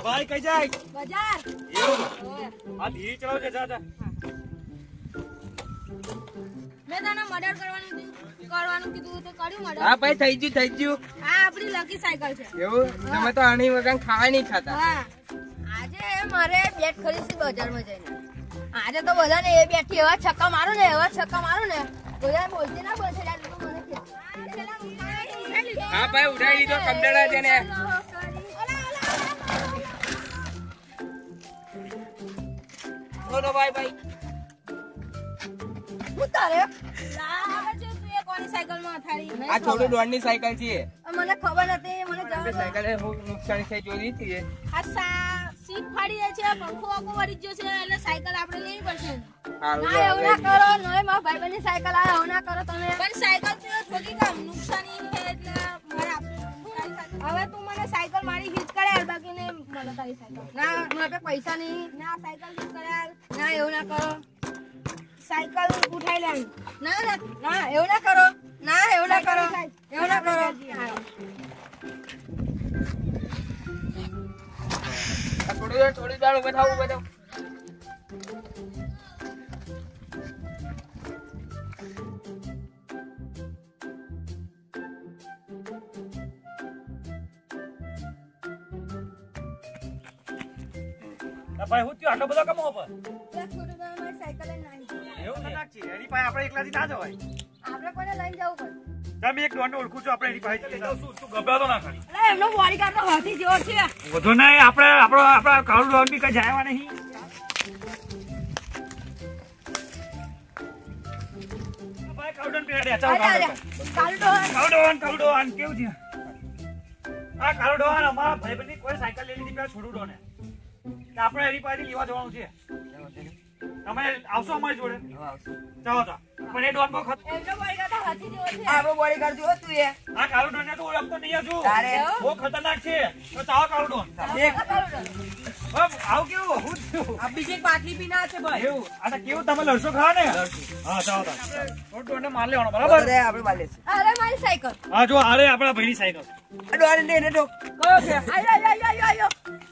ભાઈ કઈ જાય બજાર આ ધીરે ચલાવ છે જા જા મેં તને મર્ડર કરવાનું કીધું તો કર્યું મર્ડર હા ભાઈ થઈ ગયું આ આપણી લકી સાયકલ છે એવું તમે તો આની વગર ખાવા નહીં ખાતા હા આજે મારે બેટ ખરીદી બજારમાં જઈને આજે તો બધાને એ બેઠી એવા છક્કા મારું ને બધા બોલતી ના બોલશે મને હા ભાઈ ઉડાઈ લીધો કમડેડા છે ને બોલો ભાઈ ઉતારે લાગે છે તું એ કોની સાયકલમાં અથાડી આ છોટું ડોનની સાયકલ છે મને ખબર નથી મને આપણે સાયકલ નુકસાન થઈ જોઈ હતી આ સીટ ફાડી જાય છે પંખો આખો વળી ગયો છે એટલે સાયકલ આપણે લેવી પડશે ના એવું ના કરો નોય મારા ભાઈબંધની સાયકલ આ એવું ના કરો તમે પણ સાયકલ તો થોડી કામ નુકસાની છે એટલે મારે હવે તું મને સાયકલ મારી હિટ કરાય બાકી ને મને તારી સાયકલ ના મારે પૈસા નહીં ના સાયકલ હિટ કરાય ના એવું ના કરો સાયકલ ઉઠાઈ લેવી ના એવું ના કરો થોડી દાળ ઉભા થાવ ભાઈ હું આટલો બધો કમો પર સાયકલ એવું ના નાખી એની પાસે આપણે એકલાથી ના જવાય આપણે કોને લઈને જવું પડે તમે એક ડોનને ઓળખું છું આપણે એની પાસે શું ગભરાતો ના ખાલી અરે એમનો બોડીગાર્ડ તો હાથી જેવો છે વધુ નહીં આપણે આપણા કાળુ ડોન બી કઈ જાયવા નહીં ભાઈ કાળુ ડોન પીડ્યા ચાલો કાળુ ડોન કેવું છે આ કાળુ ડોન અમારા ભાઈબંધની કોઈ સાયકલ લઈ લીધી પેલા છોડું ડોને આપણે એની પાસે લેવા જવાનું છે તમે આવશો અમારી જોડે ચાલો તા પણ એ ડોન બહુ એમનો બોડીગાર્ડ તો હાથી જેવો છે આપણો બોડીગાર્ડ જો તું એ આ કાળુ ડોન ને તો ઓળખતો નહીં હજુ બહુ ખતરનાક છે તો ચાલો કાળુ ડોન આવ કેવું હું આ બીજી એક બાટલી પીના છે ભાઈ એવું આ તો કેવું તમે લડશો ખરા ને હા ચાલો તા ડોન ને માર લેવાનો બરાબર અરે આપણે માર લેશે અરે મારી સાયકલ હા જો આરે આપણા ભાઈની સાયકલ ડોન ને તો કયો છે આયો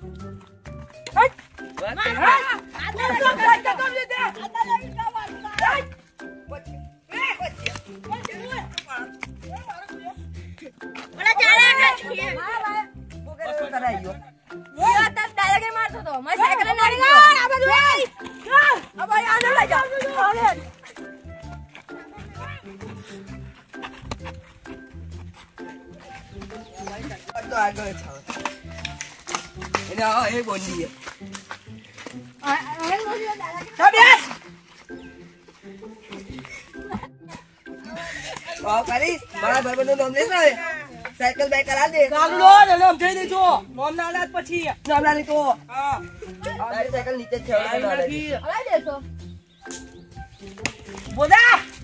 એ બોલી સાયકલ બાઈક કરા દે જઈ દેજો નોમ ના આલાત પછી નામલાની તો હા તારી સાયકલ નીચે જ છે દેશો બોલા